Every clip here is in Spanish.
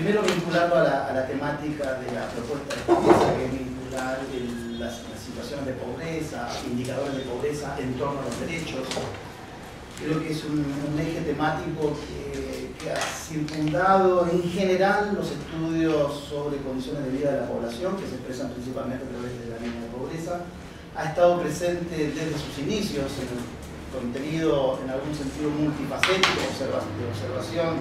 Primero vincularlo a la temática de la propuesta de pobreza, que es vincular las situaciones de pobreza, indicadores de pobreza en torno a los derechos. Creo que es un eje temático que ha circundado en general los estudios sobre condiciones de vida de la población, que se expresan principalmente a través de la línea de pobreza. Ha estado presente desde sus inicios en el contenido, en algún sentido, multifacético de observación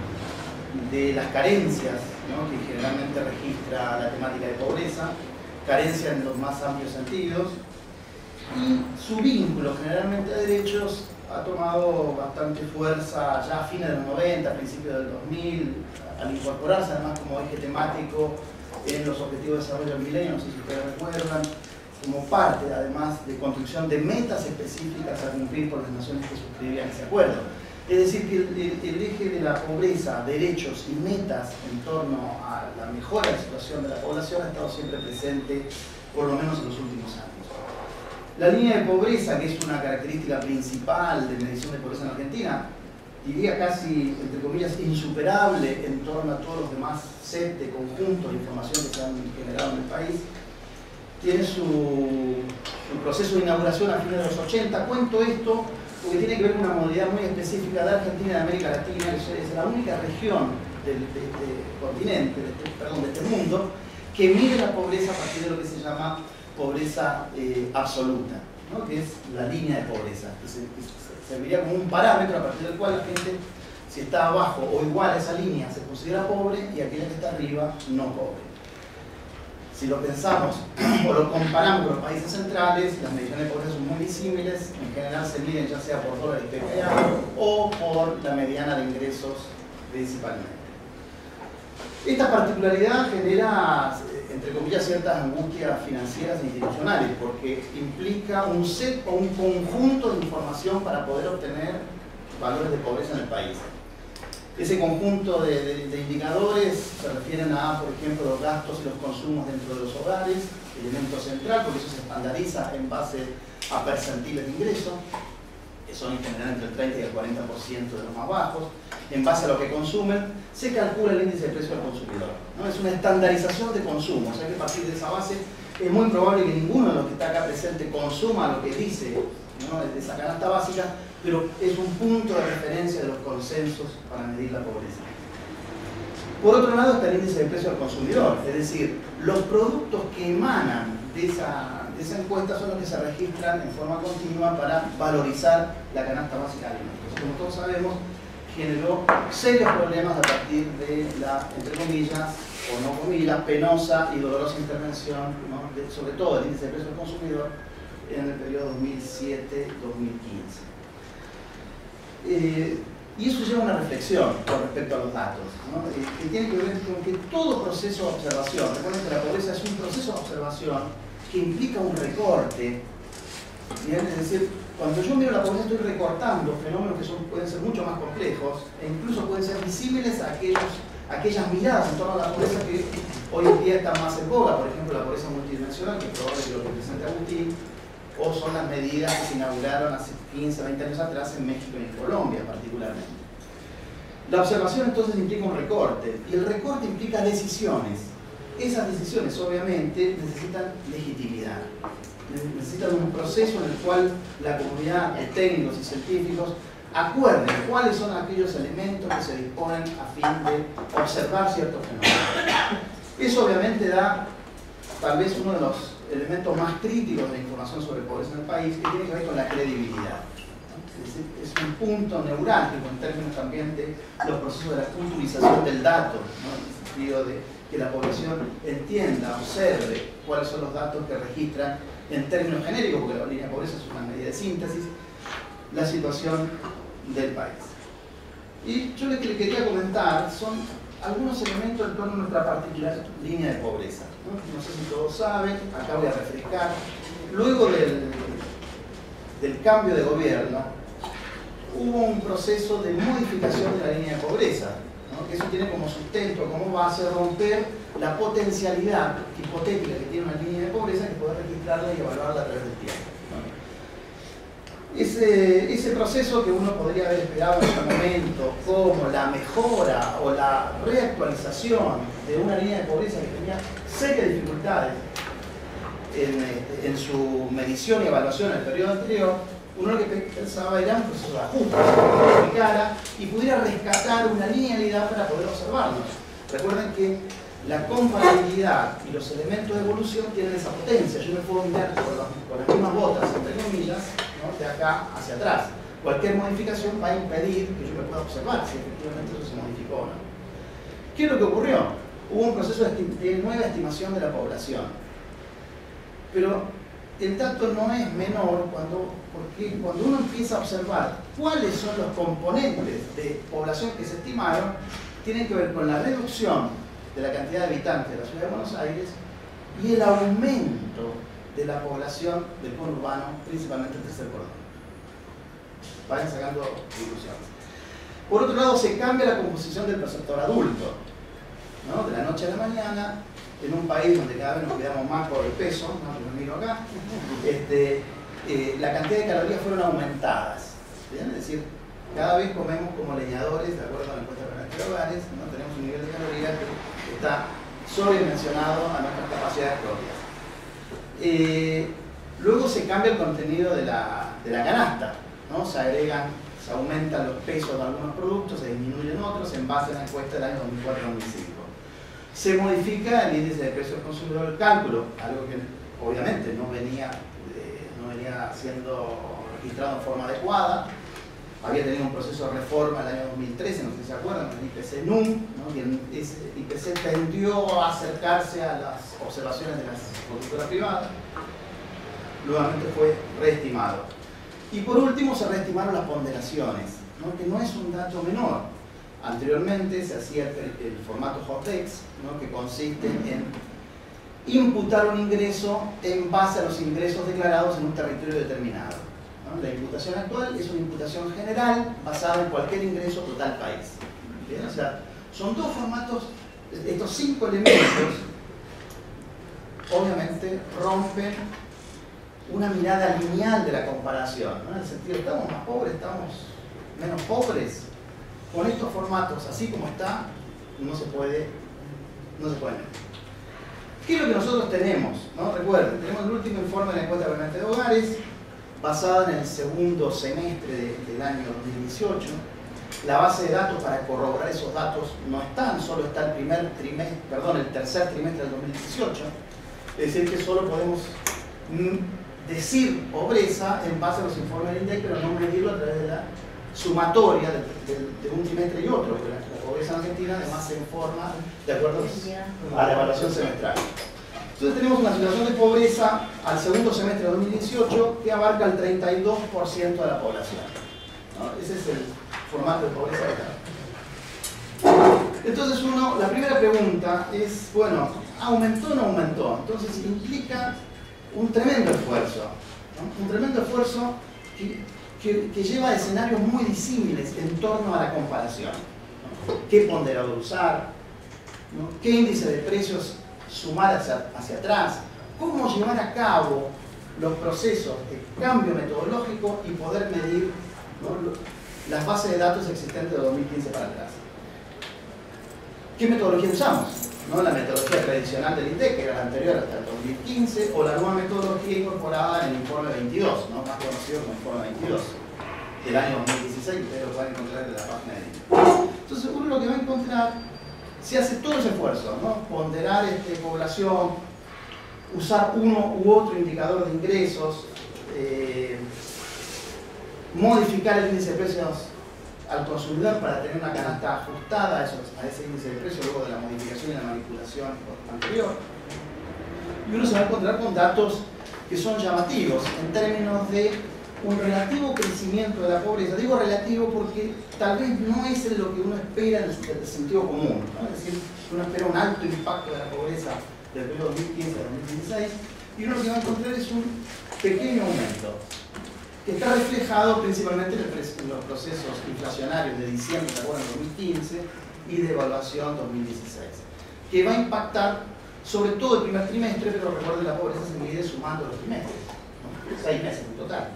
de las carencias, ¿no?, que generalmente registra la temática de pobreza, carencias en los más amplios sentidos, y su vínculo generalmente a derechos ha tomado bastante fuerza ya a fines de los 90, a principios del 2000, al incorporarse además como eje temático en los Objetivos de Desarrollo del Milenio, no sé si ustedes recuerdan, como parte además de construcción de metas específicas a cumplir por las naciones que suscribían ese acuerdo. Es decir, que el eje de la pobreza, derechos y metas en torno a la mejora de la situación de la población ha estado siempre presente, por lo menos en los últimos años. La línea de pobreza, que es una característica principal de medición de pobreza en Argentina, diría casi, entre comillas, insuperable en torno a todos los demás set de conjuntos de información que se han generado en el país, tiene su proceso de inauguración a fines de los 80. Cuento esto porque tiene que ver con una modalidad muy específica de Argentina y de América Latina, que es la única región de este continente, de este mundo, que mide la pobreza a partir de lo que se llama pobreza absoluta, ¿no?, que es la línea de pobreza, que serviría como un parámetro a partir del cual la gente, si está abajo o igual a esa línea, se considera pobre, y aquella que está arriba, no pobre. Si lo pensamos o lo comparamos con los países centrales, las mediciones de pobreza son muy disímiles. En general se miden ya sea por dólar IPPA o por la mediana de ingresos principalmente. Esta particularidad genera, entre comillas, ciertas angustias financieras e institucionales, porque implica un set o un conjunto de información para poder obtener valores de pobreza en el país. Ese conjunto de indicadores se refieren a, por ejemplo, los gastos y los consumos dentro de los hogares, elemento central, porque eso se estandariza en base a percentiles de ingreso, que son en general entre el 30 y el 40% de los más bajos. En base a lo que consumen, se calcula el índice de precio del consumidor, ¿no? Es una estandarización de consumo, o sea que a partir de esa base es muy probable que ninguno de los que está acá presente consuma lo que dice, ¿no?, de esa canasta básica, pero es un punto de referencia de los consensos para medir la pobreza. Por otro lado está el índice de precio al consumidor, es decir, los productos que emanan de esa encuesta son los que se registran en forma continua para valorizar la canasta básica de alimentos. Como todos sabemos, generó serios problemas a partir de la, entre comillas, o no comillas, penosa y dolorosa intervención, ¿no?, sobre todo el índice de precio al consumidor en el periodo 2007-2015. Y eso lleva a una reflexión con respecto a los datos, ¿no?, que tiene que ver con que todo proceso de observación, recuerden que la pobreza es un proceso de observación que implica un recorte, ¿bien? Es decir, cuando yo miro la pobreza estoy recortando fenómenos que pueden ser mucho más complejos e incluso pueden ser visibles a aquellas miradas en torno a la pobreza que hoy en día están más en boga, por ejemplo la pobreza multidimensional, que probablemente lo representa Agustín, o son las medidas que se inauguraron hace 15, 20 años atrás en México y en Colombia particularmente. La observación entonces implica un recorte, y el recorte implica decisiones. Esas decisiones obviamente necesitan legitimidad, necesitan un proceso en el cual la comunidad de técnicos y científicos acuerden cuáles son aquellos elementos que se disponen a fin de observar ciertos fenómenos. Eso obviamente da tal vez uno de los elementos más críticos de la información sobre pobreza en el país, que tiene que ver con la credibilidad. Es un punto neurálgico en términos también de los procesos de la culturización del dato, ¿no?, en el sentido de que la población entienda, observe cuáles son los datos que registran en términos genéricos, porque la línea de pobreza es una medida de síntesis, la situación del país. Y yo lo que le quería comentar son algunos elementos en torno a nuestra particular línea de pobreza, ¿no? No sé si todos saben, acá voy a refrescar. Luego del cambio de gobierno, hubo un proceso de modificación de la línea de pobreza, ¿no?, que eso tiene como sustento, como base, romper la potencialidad hipotética que tiene una línea de pobreza, que puede registrarla y evaluarla a través del tiempo, ¿no? ese proceso que uno podría haber esperado en ese momento como la mejora o la reactualización de una línea de pobreza que tenía serias dificultades en su medición y evaluación en el periodo anterior, uno lo que pensaba era un proceso de ajuste, que modificara y pudiera rescatar una linealidad para poder observarnos. Recuerden que la comparabilidad y los elementos de evolución tienen esa potencia. Yo me puedo mirar con las mismas botas, entre comillas, ¿no?, de acá hacia atrás. Cualquier modificación va a impedir que yo me pueda observar si efectivamente eso se modificó o no. ¿Qué es lo que ocurrió? Hubo un proceso de nueva estimación de la población. Pero el dato no es menor porque cuando uno empieza a observar cuáles son los componentes de población que se estimaron, tienen que ver con la reducción de la cantidad de habitantes de la ciudad de Buenos Aires y el aumento de la población del conurbano, principalmente el tercer cordón. Vayan sacando conclusiones. Por otro lado, se cambia la composición del perceptor adulto, ¿no? De la noche a la mañana, en un país donde cada vez nos cuidamos más por el peso, ¿no?, que me miro acá, la cantidad de calorías fueron aumentadas. ¿Bien? Es decir, cada vez comemos como leñadores, de acuerdo a la encuesta de hogares, ¿no? Tenemos un nivel de calorías que está sobredimensionado a nuestras capacidades propias. Luego se cambia el contenido de la canasta, ¿no? Se aumentan los pesos de algunos productos, se disminuyen otros en base a la encuesta del año 2004-2005. Se modifica el índice de precios del consumidor del cálculo, algo que obviamente no venía siendo registrado en forma adecuada. Había tenido un proceso de reforma en el año 2013, no sé si se acuerdan, el IPC-NUM, ¿no? Y el IPC tendió a acercarse a las observaciones de las productoras privadas. Nuevamente fue reestimado. Y por último se reestimaron las ponderaciones, ¿no?, que no es un dato menor. Anteriormente se hacía el formato HOTEX, ¿no?, que consiste en imputar un ingreso en base a los ingresos declarados en un territorio determinado, ¿no? La imputación actual es una imputación general basada en cualquier ingreso total país. ¿Bien? O sea, son dos formatos, estos 5 elementos obviamente rompen una mirada lineal de la comparación, ¿no? En el sentido, ¿estamos más pobres? ¿Estamos menos pobres? Con estos formatos, así como está, no se puede medir. ¿Qué es lo que nosotros tenemos? ¿No? Recuerden, tenemos el último informe de la encuesta permanente de hogares, basada en el segundo semestre del año 2018. La base de datos para corroborar esos datos no están, solo está el tercer trimestre del 2018. Es decir, que solo podemos decir pobreza en base a los informes del INDEC, pero no medirlo a través de la sumatoria de un trimestre y otro, porque la pobreza en Argentina además se informa de acuerdo a la evaluación semestral. Entonces tenemos una situación de pobreza al segundo semestre de 2018 que abarca el 32% de la población, ¿no? Ese es el formato de pobreza que está. Entonces la primera pregunta es, bueno, ¿aumentó o no aumentó? Entonces implica un tremendo esfuerzo, ¿no? Un tremendo esfuerzo que lleva a escenarios muy disímiles en torno a la comparación, ¿no? ¿Qué ponderador usar? ¿No? ¿Qué índice de precios sumar hacia atrás? ¿Cómo llevar a cabo los procesos de cambio metodológico y poder medir, ¿no?, las bases de datos existentes de 2015 para atrás? ¿Qué metodología usamos? ¿No? La metodología tradicional del INDEC, que era la anterior hasta el 2015, o la nueva metodología incorporada en el informe 22, ¿no?, más conocido como informe 22, del año 2016, que ustedes lo pueden encontrar en la página de INDEC. Entonces uno lo que va a encontrar, se hace todo ese esfuerzo, ¿no? Ponderar población, usar uno u otro indicador de ingresos, modificar el índice de precios al consumidor para tener una canasta ajustada a ese índice de precio luego de la modificación y la manipulación anterior. Y uno se va a encontrar con datos que son llamativos en términos de un relativo crecimiento de la pobreza. Digo relativo porque tal vez no es lo que uno espera en el sentido común, ¿no? Es decir, uno espera un alto impacto de la pobreza del periodo 2015 a 2016 y uno lo que va a encontrar es un pequeño aumento que está reflejado principalmente en los procesos inflacionarios de diciembre de 2015 y de evaluación 2016, que va a impactar sobre todo el primer trimestre, pero recuerden, la pobreza se mide sumando los trimestres, ¿no? 6 meses en total.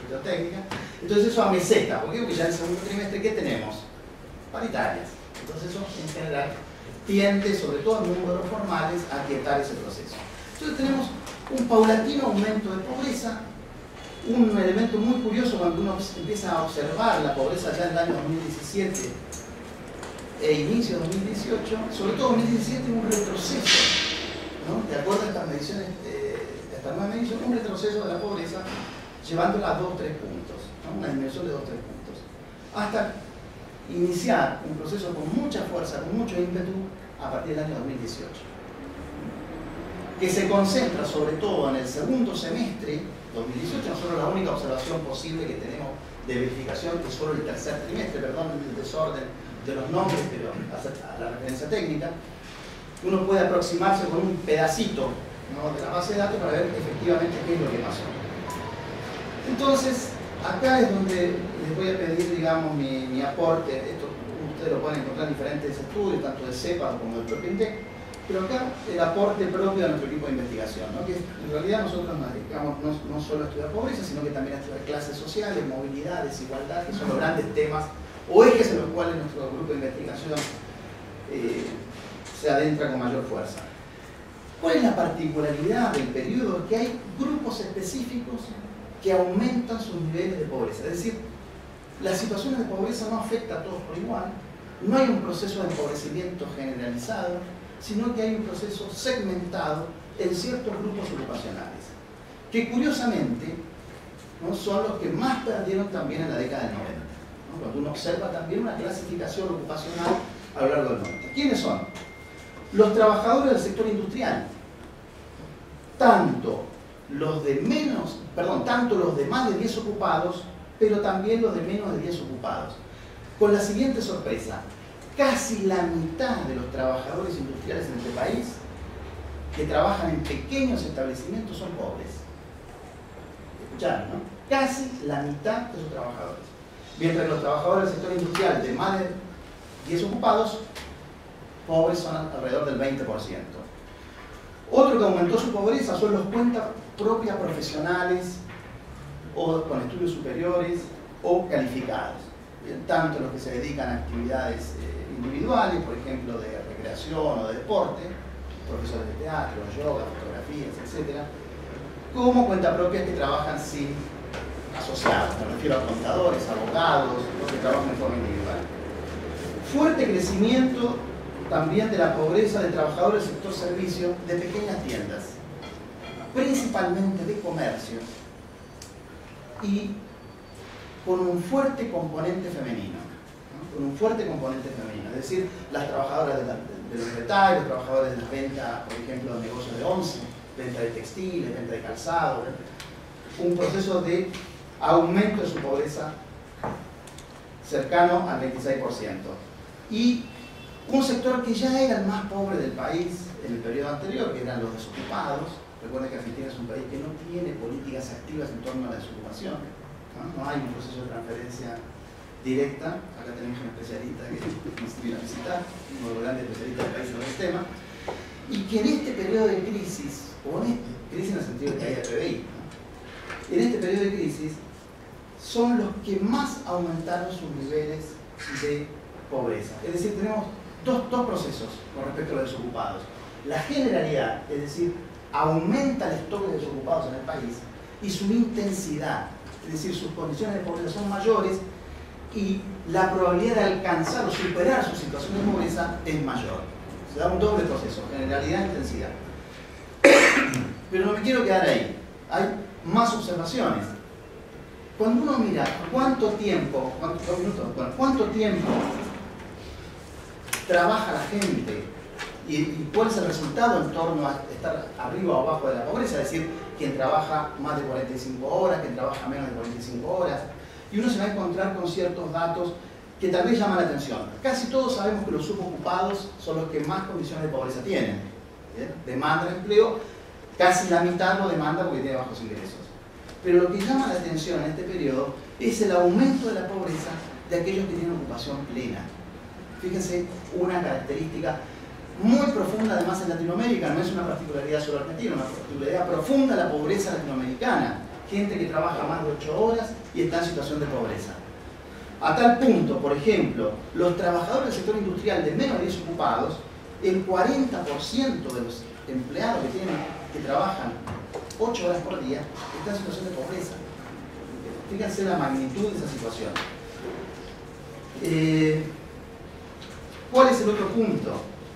técnica. Entonces eso ameseta, ¿por qué? Porque ya en el segundo trimestre, ¿qué tenemos? Paritarias. Entonces eso en general tiende, sobre todo en números formales, a aquietar ese proceso. Entonces tenemos un paulatino aumento de pobreza, un elemento muy curioso cuando uno empieza a observar la pobreza ya en el año 2017 e inicio de 2018, sobre todo 2017 un retroceso, ¿no? De acuerdo a estas mediciones, esta nueva medición, un retroceso de la pobreza llevándola a 2-3 puntos, ¿no? Una dimensión de 2-3 puntos, hasta iniciar un proceso con mucha fuerza, con mucho ímpetu a partir del año 2018, que se concentra sobre todo en el segundo semestre 2018. Nosotros la única observación posible que tenemos de verificación es solo el tercer trimestre, perdón el desorden de los nombres, pero a la referencia técnica, uno puede aproximarse con un pedacito, ¿no?, de la base de datos para ver efectivamente qué es lo que pasó. Entonces, acá es donde les voy a pedir, digamos, mi aporte. Esto ustedes lo pueden encontrar en diferentes estudios, tanto de CEPA como del propio INDEC, pero acá el aporte propio de nuestro equipo de investigación, ¿no? Que en realidad nosotros nos dedicamos no solo a estudiar pobreza, sino que también a estudiar clases sociales, movilidad, desigualdad, que son los grandes temas o ejes en los cuales nuestro grupo de investigación se adentra con mayor fuerza. ¿Cuál es la particularidad del periodo? Que hay grupos específicos que aumentan sus niveles de pobreza. Es decir, las situaciones de pobreza no afectan a todos por igual, no hay un proceso de empobrecimiento generalizado, sino que hay un proceso segmentado en ciertos grupos ocupacionales, que curiosamente, ¿no?, son los que más perdieron también en la década del 90. ¿No? Cuando uno observa también una clasificación ocupacional a lo largo del 90. ¿Quiénes son? Los trabajadores del sector industrial, tanto los de más de 10 ocupados, pero también los de menos de 10 ocupados. Con la siguiente sorpresa: casi la mitad de los trabajadores industriales en este país que trabajan en pequeños establecimientos son pobres. ¿Escucharon, no? Casi la mitad de sus trabajadores. Mientras que los trabajadores del sector industrial de más de 10 ocupados, pobres son alrededor del 20%. Otro que aumentó su pobreza son los cuentas propias profesionales o con estudios superiores o calificados. Tanto los que se dedican a actividades individuales, por ejemplo, de recreación o de deporte, profesores de teatro, yoga, fotografías, etc., como cuentas propias que trabajan sin asociados. Me refiero a contadores, abogados, los que trabajan en forma individual. Fuerte crecimiento también de la pobreza de trabajadores del sector servicio de pequeñas tiendas, principalmente de comercio, y con un fuerte componente femenino, ¿no? Con un fuerte componente femenino, es decir, las trabajadoras de los retail, los trabajadores de la venta, por ejemplo, de negocios de once, venta de textiles, venta de calzado, ¿no? Un proceso de aumento de su pobreza cercano al 26%. Y un sector que ya era el más pobre del país en el periodo anterior, que eran los desocupados. Recuerden que Argentina es un país que no tiene políticas activas en torno a la desocupación, ¿no? No hay un proceso de transferencia directa. Acá tenemos un especialista que nos vino a visitar, uno de los grandes especialistas del país sobre el tema, y que en este periodo de crisis, o en crisis en el sentido de que haya PBI, ¿no?, en este periodo de crisis son los que más aumentaron sus niveles de pobreza. Es decir, tenemos dos procesos con respecto a los desocupados. La generalidad, es decir, aumenta el stock de desocupados en el país, y su intensidad, es decir, sus condiciones de pobreza son mayores y la probabilidad de alcanzar o superar su situación de pobreza es mayor. Se da un doble proceso, generalidad e intensidad. Pero no me quiero quedar ahí, hay más observaciones. Cuando uno mira cuánto tiempo trabaja la gente y cuál es el resultado en torno a estar arriba o abajo de la pobreza, es decir, quien trabaja más de 45 horas, quien trabaja menos de 45 horas, y uno se va a encontrar con ciertos datos que tal vez llaman la atención. Casi todos sabemos que los subocupados son los que más condiciones de pobreza tienen. ¿Bien? Demanda de empleo, casi la mitad lo demanda porque tiene bajos ingresos. Pero lo que llama la atención en este periodo es el aumento de la pobreza de aquellos que tienen ocupación plena. Fíjense, una característica muy profunda además en Latinoamérica, no es una particularidad solo argentina, una particularidad profunda de la pobreza latinoamericana. gente que trabaja más de 8 horas y está en situación de pobreza. A tal punto, por ejemplo, los trabajadores del sector industrial de menos de 10 ocupados, el 40% de los empleados que trabajan 8 horas por día están en situación de pobreza. Fíjense la magnitud de esa situación. ¿Cuál es el otro punto?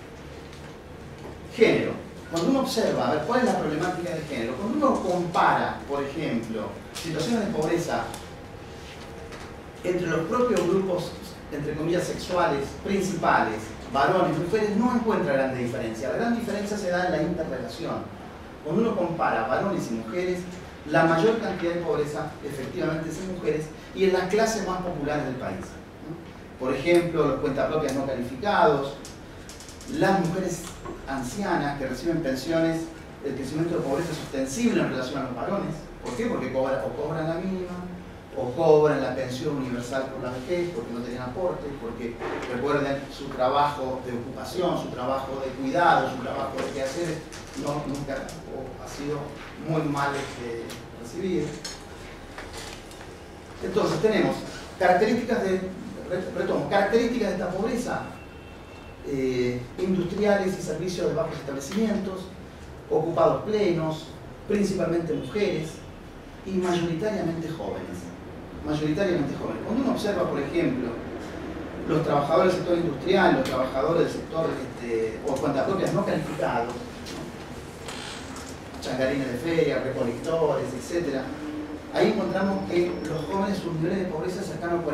Género. Cuando uno observa, a ver, ¿cuál es la problemática del género? Cuando uno compara, por ejemplo, situaciones de pobreza entre los propios grupos, entre comillas, sexuales principales, varones, mujeres, no encuentra grande diferencia. La gran diferencia se da en la interrelación. Cuando uno compara varones y mujeres, la mayor cantidad de pobreza efectivamente es en mujeres y en las clases más populares del país. Por ejemplo, los cuentapropias no calificados, las mujeres ancianas que reciben pensiones, el crecimiento de pobreza es ostensible en relación a los varones. ¿Por qué? Porque cobran la mínima, o cobran la pensión universal por la vejez, porque no tenían aporte, porque recuerden su trabajo de ocupación, su trabajo de cuidado, su trabajo de quehaceres, nunca ha sido muy mal recibido. Entonces tenemos características de esta pobreza, industriales y servicios de bajos establecimientos, ocupados plenos, principalmente mujeres y mayoritariamente jóvenes. Cuando uno observa, por ejemplo, los trabajadores del sector industrial, los trabajadores del sector o cuentapropias no calificados, ¿no? Changarines de feria, recolectores, etc. Ahí encontramos que los jóvenes, sus niveles de pobreza cercanos al 45%,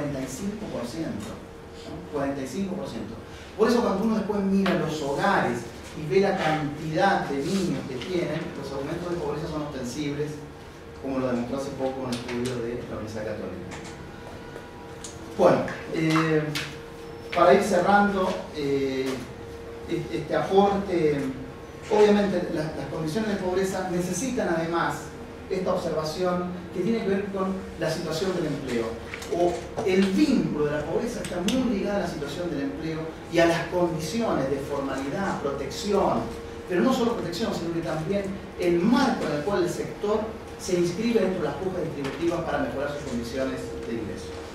¿no? 45%. Por eso cuando uno después mira los hogares y ve la cantidad de niños que tienen, los aumentos de pobreza son ostensibles, como lo demostró hace poco un estudio de la Universidad Católica. Bueno, para ir cerrando este aporte, obviamente las condiciones de pobreza necesitan además esta observación que tiene que ver con la situación del empleo. O el vínculo de la pobreza está muy ligado a la situación del empleo y a las condiciones de formalidad, protección, pero no solo protección, sino que también el marco en el cual el sector se inscribe dentro de las pujas distributivas para mejorar sus condiciones de ingreso.